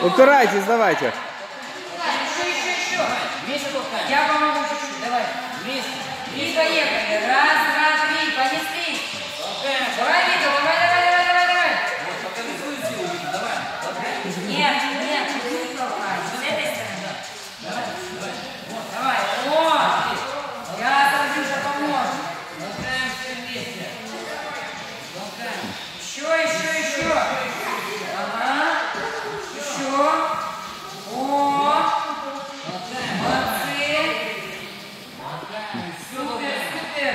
Упирайтесь, давайте. Еще. Вместе толкаем. Я помогу чуть-чуть. Давай. Вместе. И поехали. Раз, два, три. Понесли. Давай, Вика, давай. Вот, покажи свою силу, Вика, давай. Нет, не толкай. С этой стороны. Давай. Вот, давай. О! Я Андрюша поможет. Толкаем все вместе. Толкаем. Еще. Ага. Еще. О! Молодцы. Супер.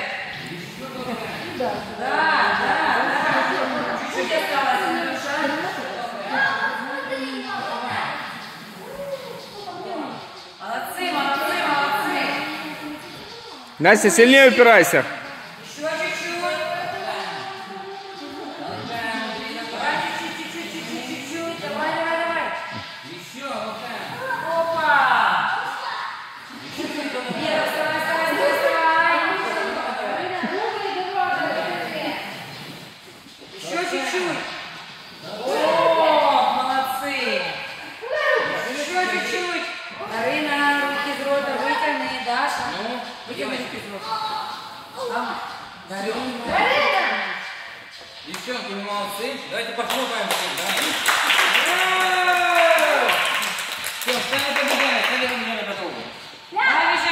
Да. Чуть-чуть осталось, Андрюша. Молодцы. Настя, сильнее упирайся. Еще чуть-чуть. Чуть-чуть. Давай. Еще, толкаем. Опа! Вера, вставай. Еще чуть-чуть. О, молодцы. Еще чуть-чуть. Дарина, руки из рота вытяни, Даша. Вытяни руки из рота. Дарина. Девчонки, вы молодцы. Давайте похлопаем.